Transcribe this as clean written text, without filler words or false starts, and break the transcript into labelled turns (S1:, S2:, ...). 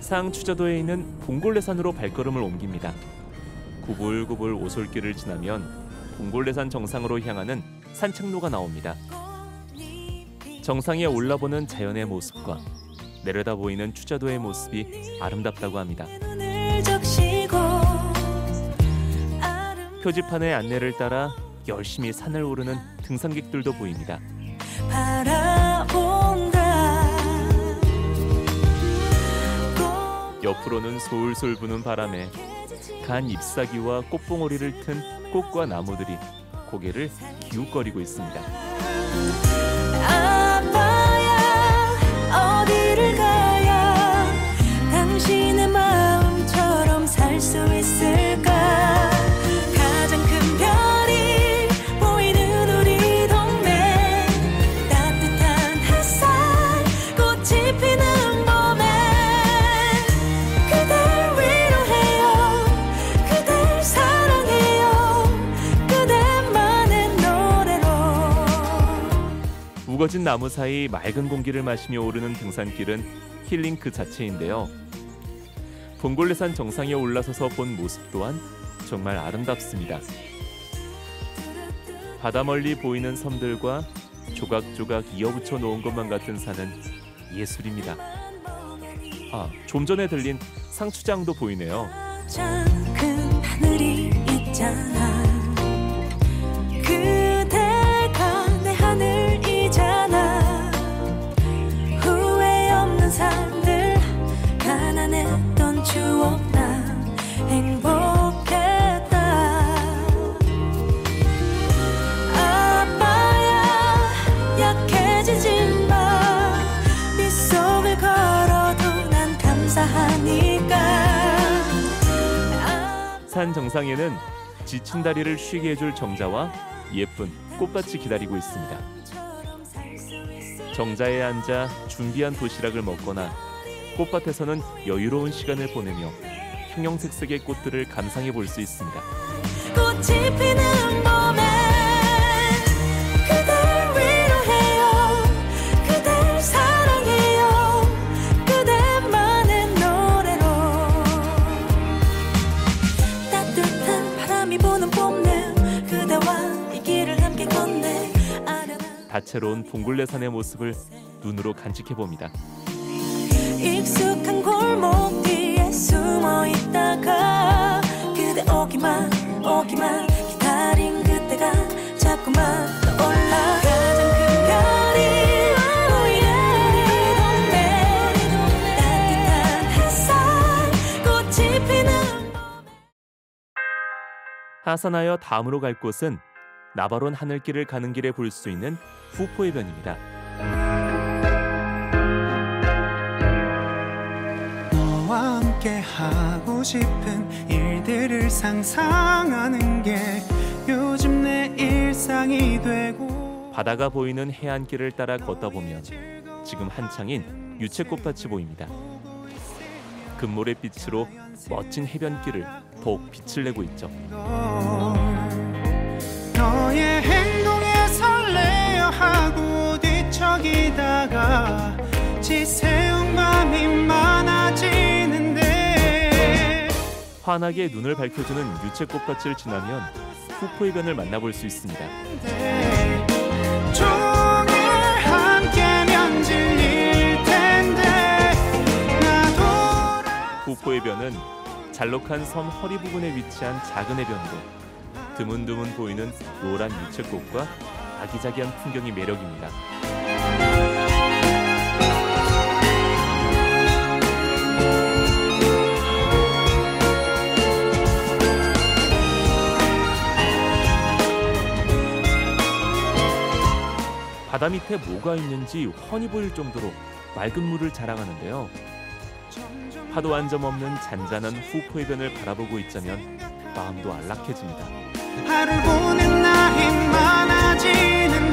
S1: 상추자도에 있는 봉골레산으로 발걸음을 옮깁니다. 구불구불 오솔길을 지나면 봉골레산 정상으로 향하는 산책로가 나옵니다. 정상에 올라보는 자연의 모습과 내려다 보이는 추자도의 모습이 아름답다고 합니다. 표지판의 안내를 따라 열심히 산을 오르는 등산객들도 보입니다. 옆으로는 솔솔 부는 바람에 간 잎사귀와 꽃봉오리를 튼 꽃과 나무들이 고개를 기웃거리고 있습니다. 아빠야 어디를 가야 당신의 마음처럼 살 수 있을까? 가장 큰 별이 보이는 우리 동네 따뜻한 햇살 꽃이 피는 봄에 그댈 위로해요 그댈 사랑해요 그대만의 노래로. 우거진 나무 사이 맑은 공기를 마시며 오르는 등산길은 힐링 그 자체인데요. 봉골레산 정상에 올라서서 본 모습 또한 정말 아름답습니다. 바다 멀리 보이는 섬들과 조각조각 이어붙여 놓은 것만 같은 산은 예술입니다. 좀 전에 들린 상추장도 보이네요. 큰 하늘이 있잖아. 그대가 내 하늘이잖아. 후회 없는 삶들 가난했던 추억 나 행복했다. 아빠야 약해지지 마. 빗속을 걸어도 난 감사하니까. 산 정상에는 지친 다리를 쉬게 해줄 정자와 예쁜 꽃밭이 기다리고 있습니다. 정자에 앉아 준비한 도시락을 먹거나 꽃밭에서는 여유로운 시간을 보내며 형형색색의 꽃들을 감상해 볼 수 있습니다. 꽃이 피는 봄에 그댈 위로해요 그댈 사랑해요 그대만의 노래로. 따뜻한 바람이 부는 봄날 그대와 이 길을 함께 걷네. 다채로운 봉골레산의 모습을 눈으로 간직해 봅니다. 익숙한 골목 뒤에 숨어 있다가 그대 오기만 기다린 그때가 자꾸만 떠올라. 가장 큰 별이 보이는 우리 동네 따뜻한 햇살 꽃이 피는. 하산하여 다음으로 갈 곳은 나바론 하늘길을 가는 길에 볼 수 있는 후포해변입니다.
S2: 함께 하고 싶은 일들을 상상하는 게 요즘 내 일상이 되고.
S1: 바다가 보이는 해안길을 따라 걷다 보면 지금 한창인 유채꽃밭이 보입니다. 금모래빛으로 멋진 해변길을 더욱 빛을 내고 있죠.
S2: 너의 행동에 설레어 하고 뒤척이다가 지새운 밤이 많아지는데.
S1: 환하게 눈을 밝혀주는 유채꽃밭을 지나면 후포해변을 만나볼 수 있습니다.
S2: 종일 함께면 질릴 텐데
S1: 후포해변은 잘록한 섬 허리 부분에 위치한 작은 해변으로 드문드문 보이는 노란 유채꽃과 아기자기한 풍경이 매력입니다. 바다 밑에 뭐가 있는지 훤히 보일 정도로 맑은 물을 자랑하는데요. 파도 한 점 없는 잔잔한 후포해변을 바라보고 있자면 마음도 안락해집니다.
S2: 하루 보낸 나이 많아지는